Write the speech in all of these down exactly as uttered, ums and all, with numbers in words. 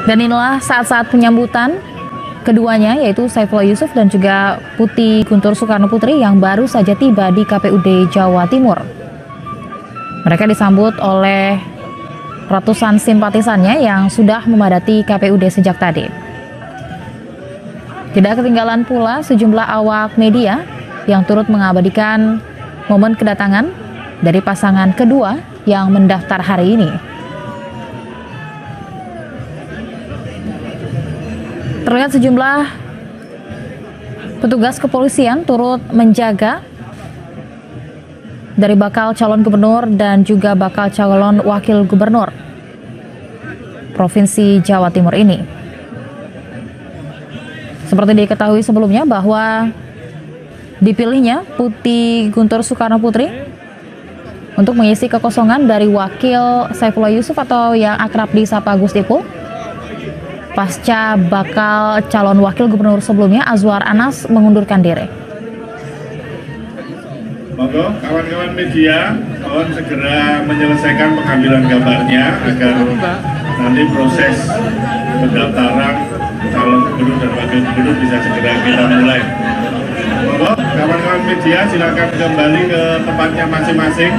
Dan inilah saat-saat penyambutan keduanya, yaitu Saifullah Yusuf dan juga Putih Guntur Soekarno Putri yang baru saja tiba di K P U D Jawa Timur. Mereka disambut oleh ratusan simpatisannya yang sudah memadati K P U D sejak tadi. Tidak ketinggalan pula sejumlah awak media yang turut mengabadikan momen kedatangan dari pasangan kedua yang mendaftar hari ini. Terlihat sejumlah petugas kepolisian turut menjaga dari bakal calon gubernur dan juga bakal calon wakil gubernur Provinsi Jawa Timur ini. Seperti diketahui sebelumnya bahwa dipilihnya Putih Guntur Soekarno Putri untuk mengisi kekosongan dari wakil Saifullah Yusuf atau yang akrab disapa Gus Ipul pasca bakal calon wakil gubernur sebelumnya Azwar Anas mengundurkan diri. Monggo kawan-kawan media, mohon segera menyelesaikan pengambilan gambarnya agar nanti proses pendaftaran calon gubernur dan wakil gubernur bisa segera kita mulai. Monggo kawan-kawan media silakan kembali ke tempatnya masing-masing.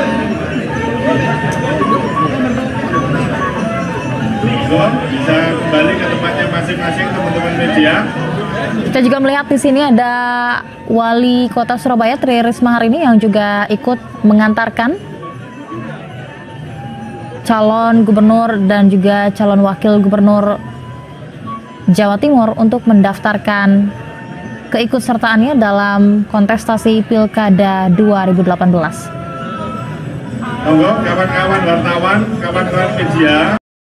Monggo bisa kembali ke tempatnya masing-masing teman-teman media. Kita juga melihat di sini ada Wali Kota Surabaya Tri Risma hari ini yang juga ikut mengantarkan calon gubernur dan juga calon wakil gubernur Jawa Timur untuk mendaftarkan keikutsertaannya dalam kontestasi Pilkada dua ribu delapan belas. Monggo kawan-kawan wartawan, kawan-kawan media.